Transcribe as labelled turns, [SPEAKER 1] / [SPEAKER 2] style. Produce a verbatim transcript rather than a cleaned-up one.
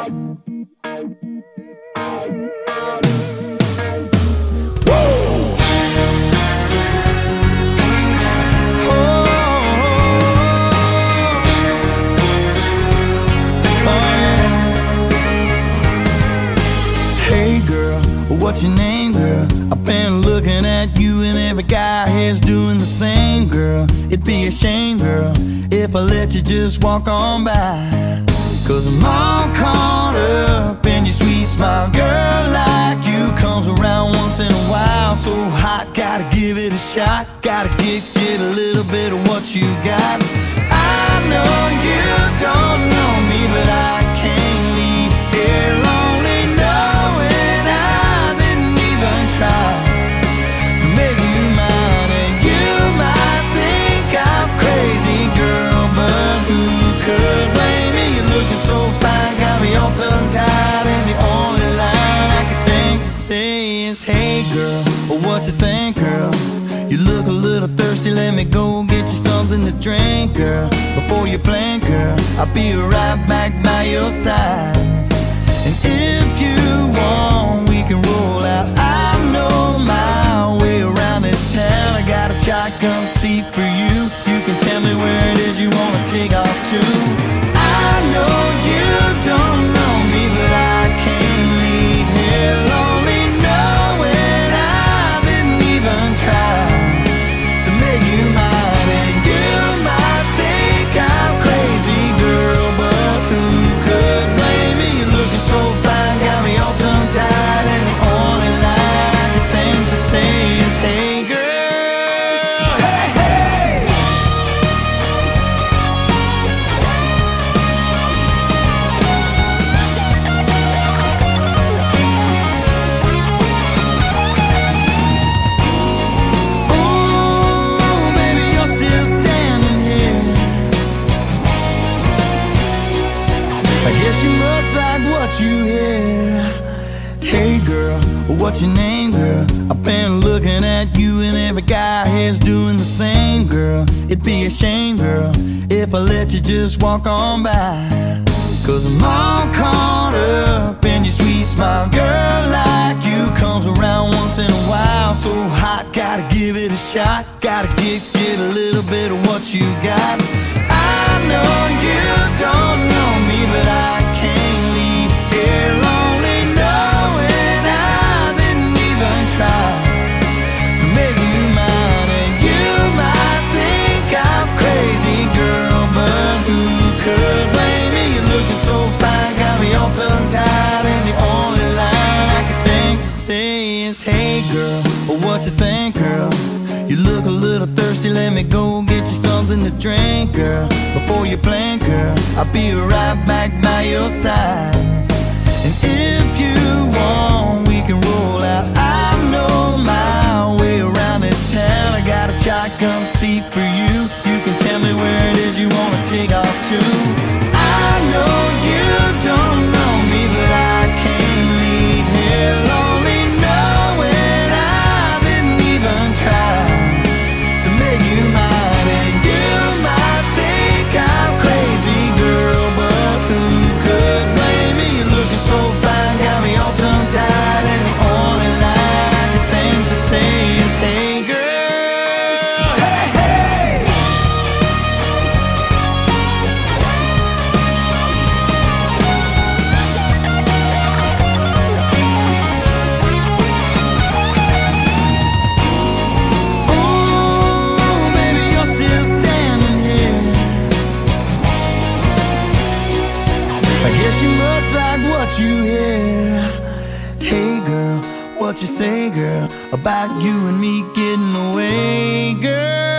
[SPEAKER 1] What's your name, girl? I've been looking at you and every guy here's doing the same, girl. It'd be a shame, girl, if I let you just walk on by. Cause I'm all caught up in your sweet smile. Girl like you comes around once in a while. So hot, gotta give it a shot. Gotta get, get a little bit of what you got. I know you don't know me, but I can't leave here lonely knowing I didn't even try to make you mine. And you might think I'm crazy, girl, but who could blame me? You're looking so fine, got me all tongue-tied, and the only line I can think to say is, hey girl, what you think, girl? You look a little thirsty, let me go get you something to drink, girl. Before you blink, girl, I'll be right back by your side. And if you want, we can roll out. I know my way around this town. I got a shotgun seat for you. You can tell me where it is you wanna take off to. I know you don't know me, but I can't leave here lonely knowing I didn't even try to make you mine. And you might think I'm crazy, girl, but who could blame me? You're looking so fine, got me all tongue-tied, and the only line I can think to say is, hey girl, hey, hey. Ooh, baby, you're still standing here. I guess you must like what you hear. Hey girl, what's your name, girl? I've been looking at you and every guy here's doing the same, girl. It'd be a shame, girl, if I let you just walk on by. Cause I'm all caught up in your sweet smile. Girl like you comes around once in a while. So hot, gotta give it a shot. Gotta get, get a little bit of what you got. I know you don't know me, but I can't leave here lonely knowing I didn't even try to make you mine. And you might think I'm crazy, girl, but who could blame me? You're looking so fine, got me all tongue-tied, and the only line I can think to say is, hey girl, what you think, girl? You look a little thirsty, let me go get you something to drink, girl. Before you blink, girl, I'll be right back by your side. And if you want, we can roll out. I know my way around this town. I got a shotgun seat for you. You can tell me where it is you wanna take off to. I know you don't know me, but I can't leave here lonely knowing I didn't even try to make you mine. And you might think I'm crazy, girl, but who could blame me? You're looking so fine, got me all tongue-tied, and the only line I can think to say is, hey girl, hey, hey. Ooh, baby, you're still standing here. I guess you must like what you hear. Hey girl, what you say, girl, about you and me getting away, girl?